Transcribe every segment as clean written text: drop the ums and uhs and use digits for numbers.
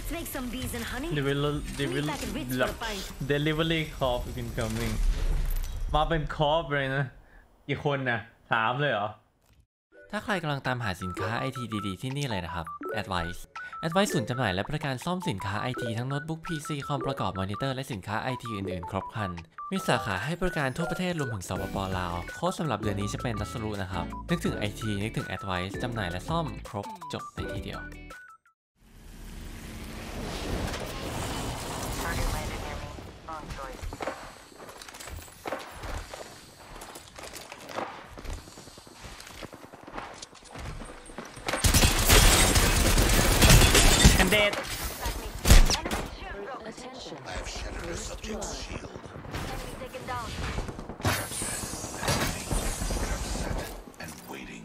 Let's make some bees and honey. delivery call incoming มาเป็นคอร์ปเลยนะกี่คนนะ3เลยเหรอถ้าใครกำลังตามหาสินค้า IT ดีๆที่นี่เลยนะครับ Advice ศูนย์จำหน่ายและบริการซ่อมสินค้า IT ทั้งโน้ตบุ๊ก PC คอมประกอบมอนิเตอร์และสินค้า IT อื่นๆครบครันมีสาขาให้บริการทั่วประเทศรวมถึงสปป.ลาวโค้ดสำหรับเดือนนี้จะเป็นรัสรุนะครับนึกถึง IT นึกถึง Advice จำหน่ายและซ่อมครบจบในที่เดียวเดด I have shattered a subject's shield. And waiting.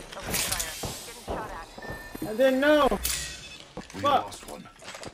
I didn't know. We lost one.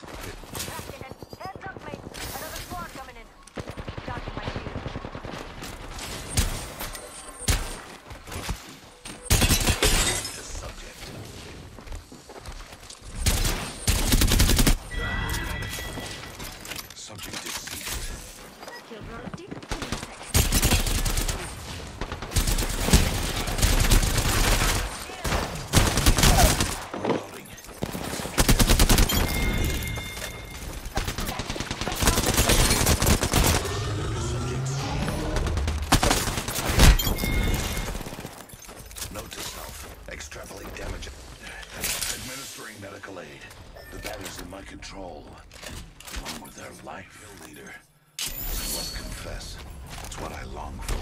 Extrapolate damage. Administering medical aid. The battery's in my control. Along with their life leader. I must confess. It's what I long for.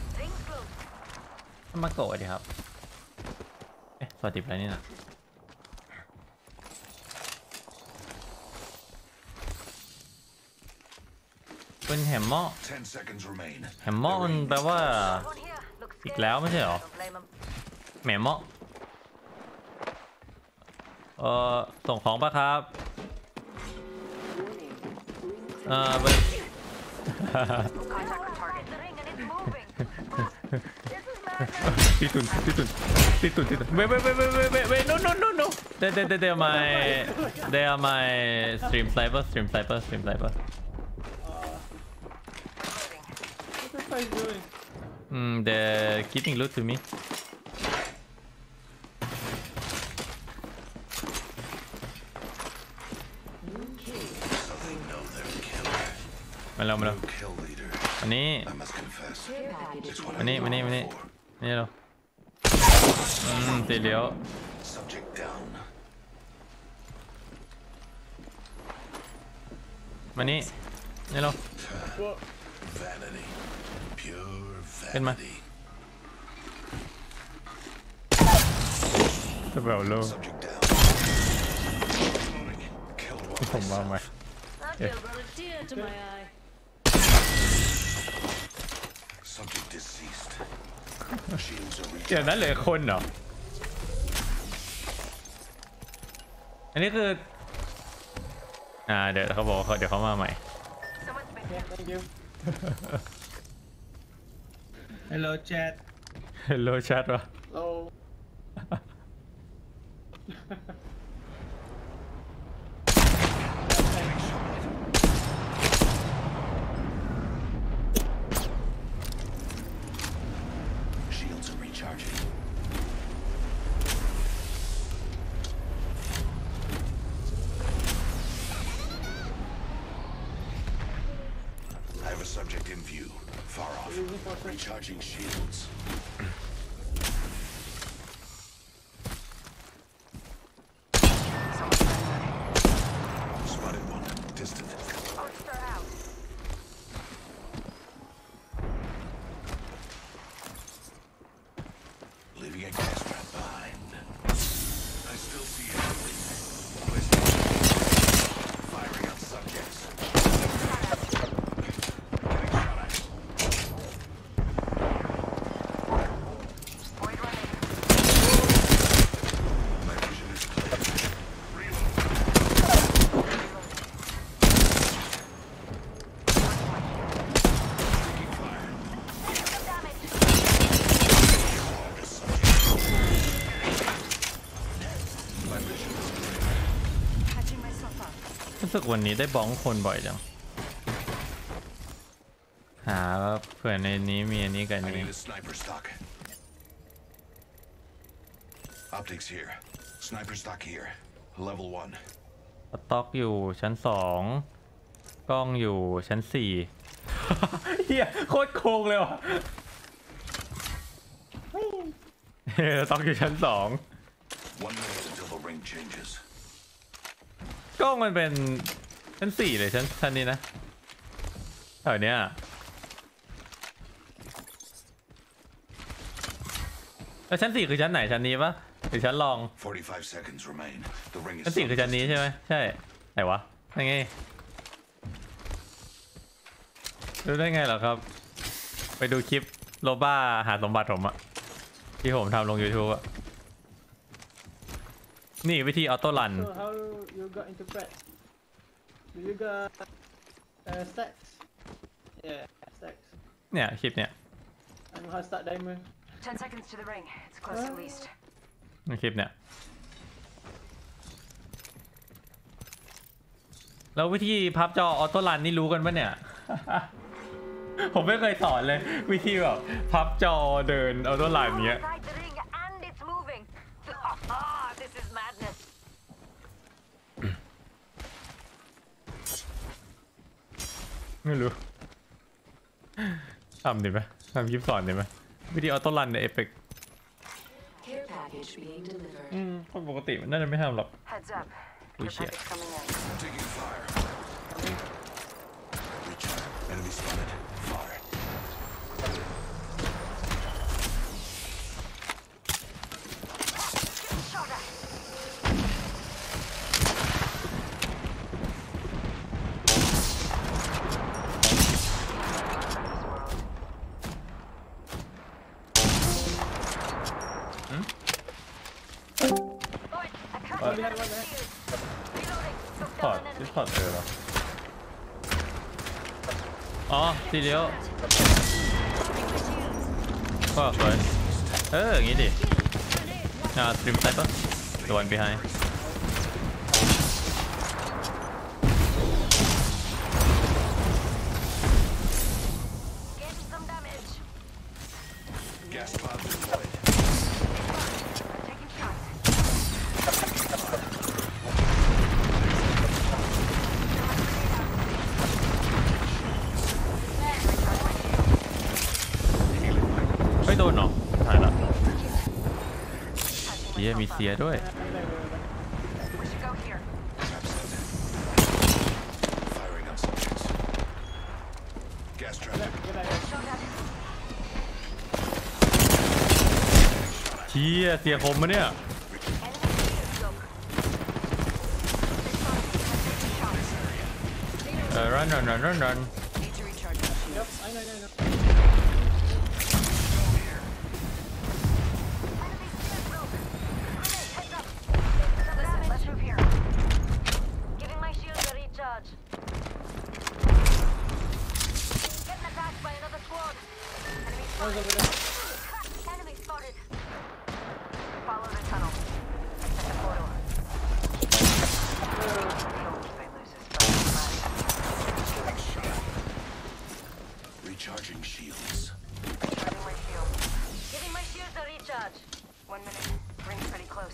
มาโกะดิครับสวัสดีไปนี่นะเป็นแฮมเมอร์แฮมเมอร์มันแปลว่าอีกแล้วไม่ใช่หรอแหมเมาะส่งของป่ะครับตีตุนเว้ย no they are my stream sniper they're giving loot to meมาแล้วอันนี้นี่เราตีเลี้ยวมานี่เราขึ้นมาจะแบบโลผมว่าไหมเดี๋ยวนั้นเหลือคนเหรออันนี้คือเดี๋ยวเขาบอกเดี๋ยวเขามาใหม่ Hello chat Hello chat วะ Hello Subject in view, far off, recharging shields. Spotted one, distant. Leaving a gas trap behind. I still see it. Firing on subjects. รู้สึกวันนี้ได้บ้องคนบ่อยจังหาว่าเผื่อในนี้มีอันนี้กัน I นี้ need a sniper stock. Optics here. Sniper stock here. Level 1. สต็อกอยู่ชั้น2กล้องอยู่ชั้น4 เฮียโคตรโกงเลยว่ะสต็อกอยู่ชั้น2 1 minute until the ring changes. กล้องมันเป็นชั้น4เลยชั้นนี้นะแถวเนี้ยแล้วชั้น4คือชั้นไหนชั้นนี้ปะหรือชั้นรอง 45 seconds remain. The ring is ชั้น4คือชั้นนี้ใช่ไหมใช่ไหนวะยังไงรู้ได้ไงเหรอครับไปดูคลิปโลบ้าหาสมบัติผมอะที่ผมทำลง YouTube อะนี่วิธีออโต้รัน So how you got into prep? Do you got stacks? Yeah, stacks. เนี่ยคลิปเนี่ย I know how to start diamond. 10 seconds to the ring. It's close at least. คลิปเนี่ยแล้ววิธีพับจอออโต้รันนี่รู้กันปะเนี่ย ผมไม่เคยสอนเลยวิธีแบบพับจอเดินออโต้รันเงี้ย Inside the ring and it's moving. This is madness. ไม่รู้ทำดีไหมทำคลิปสอนดีไหมวิธีออโต้รันในเอฟเฟกต์ Care package being delivered. คนปกติมันน่าจะไม่ทำหรอก Heads up. Oh, Care shit. package coming in. taking fire. Recharge. Enemy spotted. Fire. Shot at. พอร์ตดิสคอร์ดเหรออ๋อทีเดียวก็สวยอย่างงี้ดิสตรีมไซเปอร์ the one behind Getting some damage. Gas pod deployed. Taking shots. ไม่โดนหรอถ่ายละเฮียมีเสียด้วย We should go here. Firing on subjects. Gas traffic. Shot at. เฮียเสียคมมะเนี่ย Enemy shield look. Taking shots. run Need to recharge my shield. I know. Listen, let's move here. Giving my shield a recharge. Getting attacked by another squad. Enemy spotted. Enemy spotted. Follow the tunnel. At the corridor. If I lose this fight, Recharging shields. recharging my shield. Giving my shield a recharge. 1 minute. Ring's pretty close.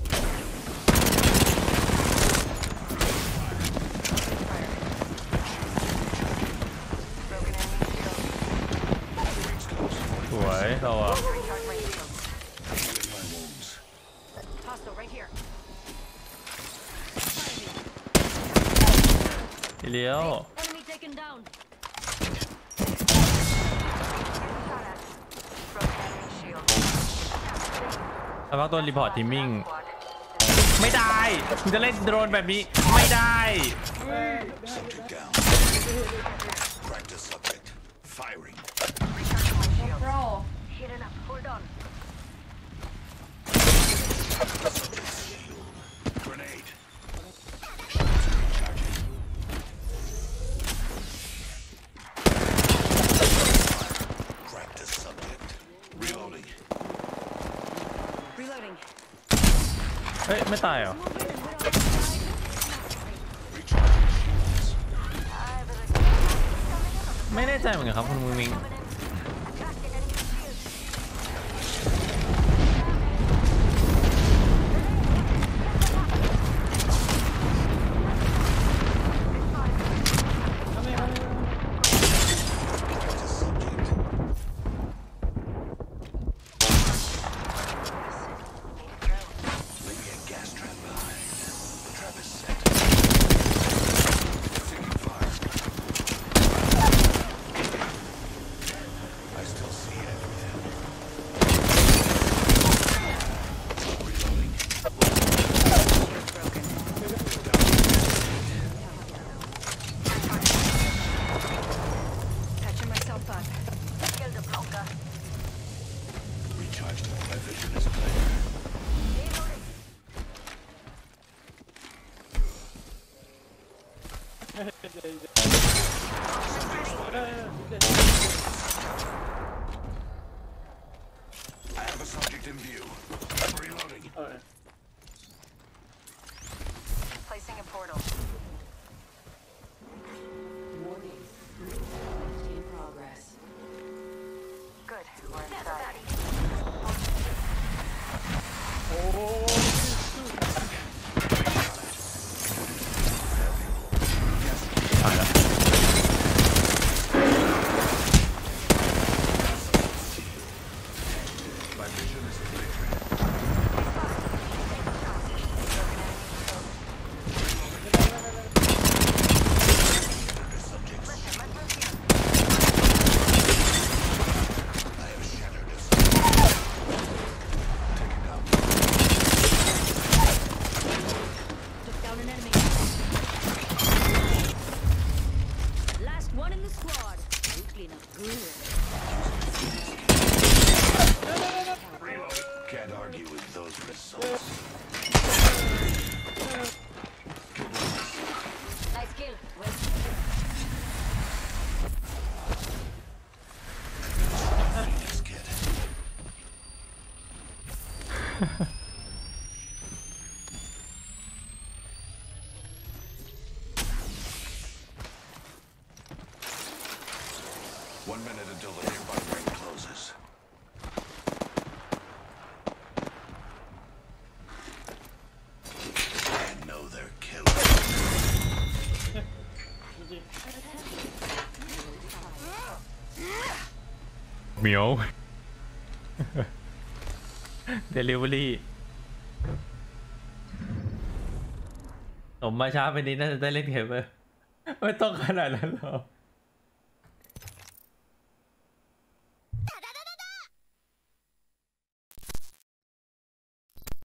Broken enemy shield. Rings close. สวยเราอะ Recharge my shield. Healing my wounds. Hostile right here. ทีเดียว Enemy taken down. Shot at. Broken enemy shield. แล้วก็ตัวรีพอร์ตทิมมิ่ง Squad. ไม่ได้คุณจะเล่นโดรนแบบนี้ไม่ได้ Subject down. Crack the subject. Firing. Recharging my shield. Healing up. Hold on. Shield. Grenade. Shields recharging. Crack the subject. Reloading. Reloading. เฮ้ยไม่ตายเหรอ Recharging. แน่ใจเหมือนกันครับคุณมุ้งมิ้ง Attracting enemy shield. Maybe a gas trap behind. The trap is set. Taking fire. I still see everything. Reloading. Catching myself up. Killed a blocker. Recharged. My vision is clear. Reloading. I have a subject in view. Reloading. Alright. Placing a portal. Warning. Activity in progress. Good. We're inside. My vision is clear. I have shattered a Taken down. Took down an enemy. Last one in the squad. You clean up good. Reloading. Can't argue with those results. Nice kill. Well, Phoenix kid. One minute until the nearby ring closes. I know they're killers. เหมียว เดลิเวอรี่ผมมาช้าไปนิดน่าจะได้เล่นเกมเลยไม่ต้องขนาดนั้นหรอก